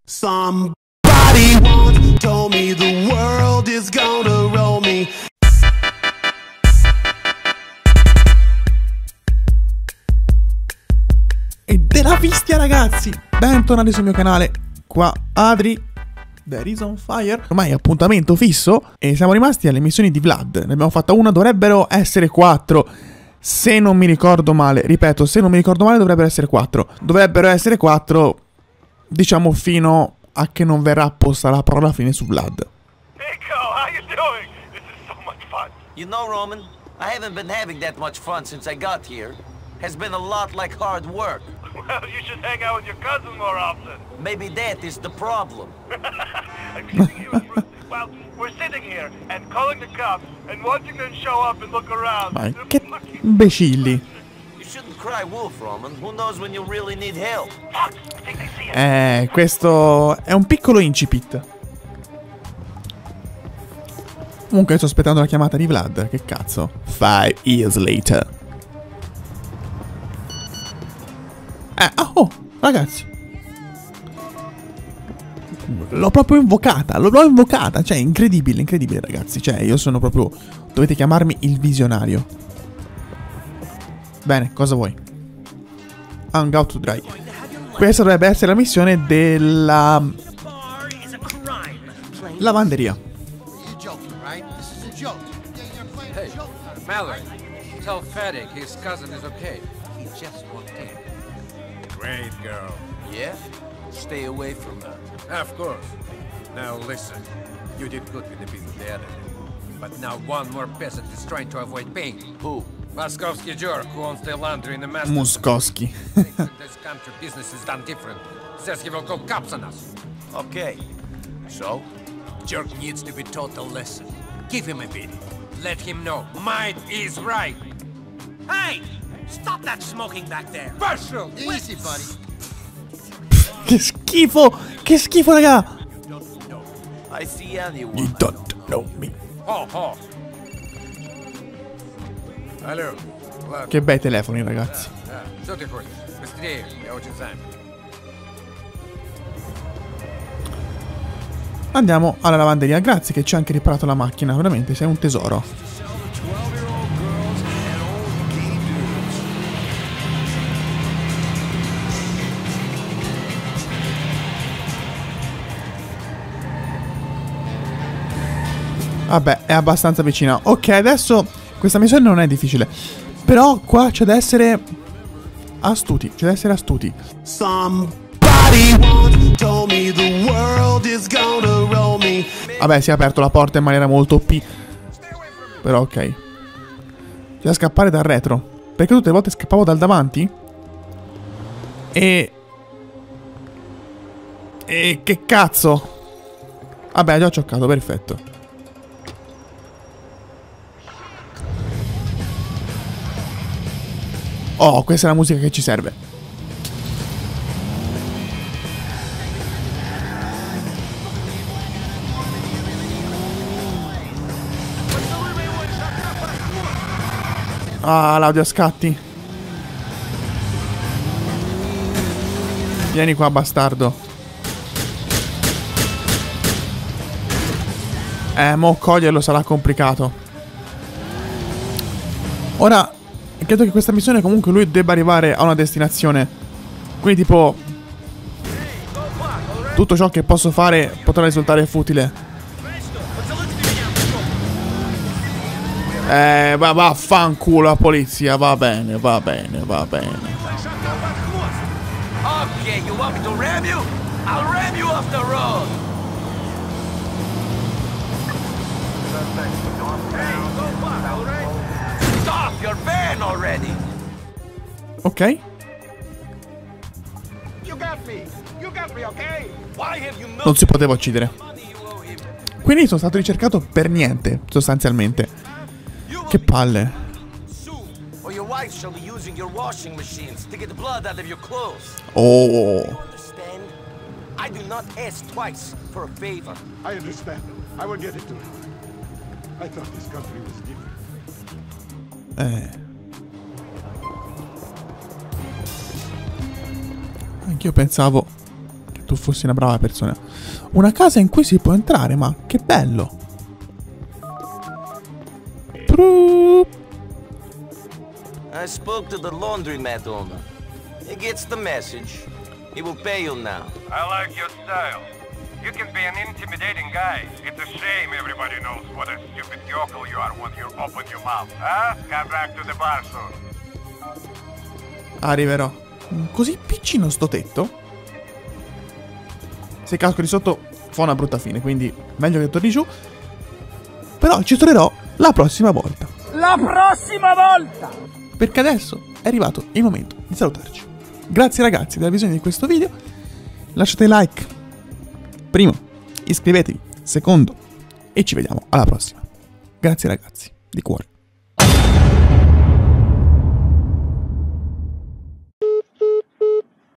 Somebody once told me the world is gonna roll me. E della fistia, ragazzi, bentornati sul mio canale. Qua Adri, There is on fire. Ormai è appuntamento fisso e siamo rimasti alle missioni di Vlad. Ne abbiamo fatta una, dovrebbero essere 4. Se non mi ricordo male, ripeto, se non mi ricordo male dovrebbero essere 4. Dovrebbero essere 4, diciamo, fino a che non verrà apposta la parola fine su Vlad. Nico, how you doing? This is so much fun. You know, Roman, I haven't been having that much fun since I got here. Has been a lot like hard work. Well, you should hang out with your cousin more often. Maybe that is the problem. I'm kidding you. Well, we're sitting here and calling the cops and watching them show up and look around. Ma che imbecilli. You shouldn't cry wolf, Roman. Who knows when you really need help? Fuck, I think they see us. Questo è un piccolo incipit. Comunque sto aspettando la chiamata di Vlad. Che cazzo? 5 years later. Oh, ragazzi. L'ho proprio invocata. Cioè, incredibile, ragazzi. Cioè, io sono proprio... Dovete chiamarmi il visionario. Bene, cosa vuoi? Hang out to dry. Questa dovrebbe essere la missione della... lavanderia. Hey, Mallory, tell Fedek his cousin is okay. He just walked in. Great girl. Yeah? Stay away from her. Of course. Now listen, you did good with the piece of the other day. But now one more peasant is trying to avoid paying. Who? Moskovsky jerk who owns the laundry in the master. Muskowski. Thinks in this country business is done different. Says he will call cops on us. Okay. So? Jerk needs to be taught a lesson. Give him a beating. Let him know might is right. Hey! Stop that smoking back there! Marshall! Easy, buddy. Che schifo, raga. I see anyone. You don't know me. Ho ho! Алло, ладно. Che bei telefoni, ragazzi. Что ты хочешь? Быстрее, я очень занят. Andiamo alla lavanderia. Grazie che ci ha anche riparato la macchina. Veramente, sei un tesoro. Vabbè, è abbastanza vicina. Ok, adesso questa missione non è difficile. Però qua c'è da essere astuti. Somebody once told me the world is gonna roll me. Vabbè, si è aperto la porta in maniera molto OP. Però ok. C'è da scappare dal retro. Perché tutte le volte scappavo dal davanti. E che cazzo. Vabbè, già ho cioccato, perfetto. Oh, questa è la musica che ci serve. Ah, l'audio a scatti. Vieni qua, bastardo. Mo coglierlo sarà complicato. Ora, credo che questa missione comunque lui debba arrivare a una destinazione. Quindi tipo tutto ciò che posso fare potrà risultare futile. Vaffanculo la polizia. Va bene. Okay, you want me to ram you? I'll ram you off the road! Stop your van already! Ok. Non si poteva uccidere. Quindi sono stato ricercato per niente, sostanzialmente. Che palle. Or your wife shall be using your washing machines to get the blood out of your clothes. Oh. Understand? I do not ask twice for a favor. I understand. I will get it to him. I thought this country was different. Anch'io pensavo che tu fossi una brava persona. Una casa in cui si può entrare, ma che bello. I spoke to the laundromat owner. He gets the message. He will pay you now. I like your style. You can be an intimidating guy. It's a shame everybody knows what a stupid yokel you are when you open your mouth. Huh? Come back to the bar soon. Arriverò. Così piccino sto tetto. Se casco di sotto fa una brutta fine, quindi meglio che torni giù. Però ci tornerò la prossima volta. La prossima volta! Perché adesso è arrivato il momento di salutarci. Grazie ragazzi della visione di questo video. Lasciate like. Primo, iscrivetevi. Secondo, e ci vediamo alla prossima. Grazie ragazzi, di cuore.